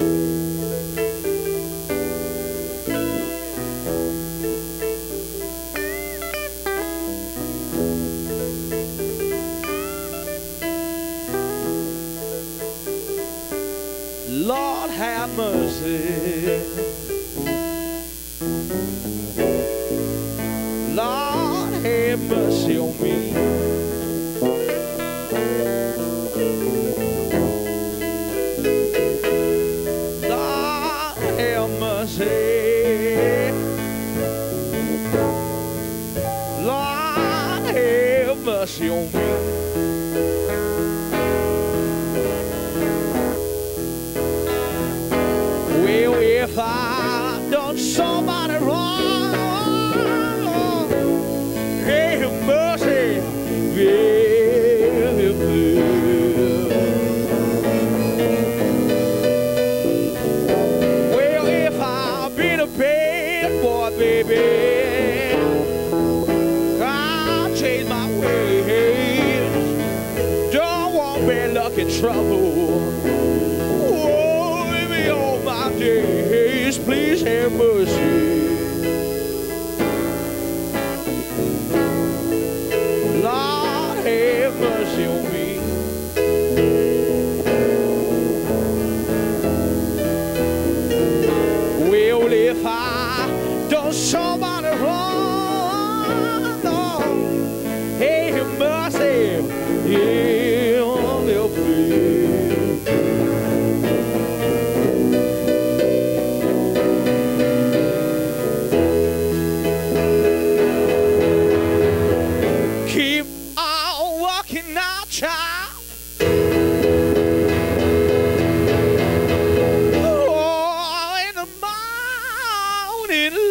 Lord have mercy. Lord have mercy on me. Lord have mercy. Lord have mercy on me. Well, if I done somebody wrong, have mercy, yeah, well, if I've been a bad boy, baby, I'll change my ways. Don't want bad luck and trouble. Days, please have mercy. Lord, have mercy on me. Well, if I done somebody wrong, Lord, have mercy. Yeah, please. Oh, in the morning